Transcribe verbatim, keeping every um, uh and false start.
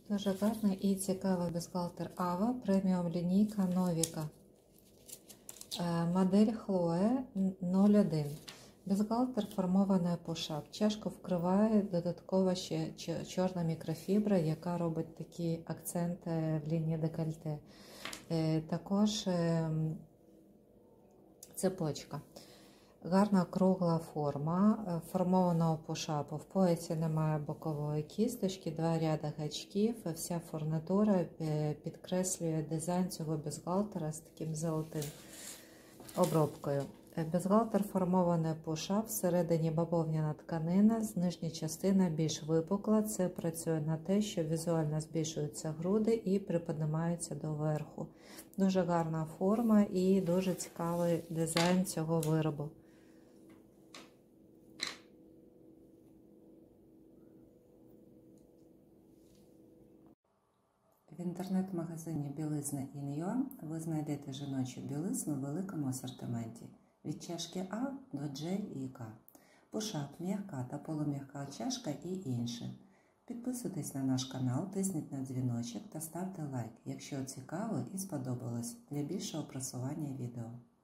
Дуже гарний і цікавий бюстгальтер Ава, преміум лінійка Новіка. Модель Хлоя нуль один. Бюстгальтер формований пушап. Чашку вкриває додатково ще чорна мікрофібра, яка робить такі акценти в лінії декольте. Також цепочка. Гарна кругла форма формованого пушапу. В поясі немає бокової кісточки, два ряди гачків. Вся фурнитура підкреслює дизайн цього бюстгальтера з таким золотим обробкою. Бюстгальтер формований пушап, всередині бавовняна тканина, з нижня частина більш випукла. Це працює на те, що візуально збільшуються груди і приподнимаються доверху. Дуже гарна форма і дуже цікавий дизайн цього виробу. В інтернет-магазині білизна ін ю а ви знайдете жіночу білизну в великому асортименті. Від чашки А до Джей і К. Пушап, м'яка та полум'яка чашка і інше. Підписуйтесь на наш канал, тисніть на дзвіночок та ставте лайк, якщо цікаво і сподобалось, для більшого просування відео.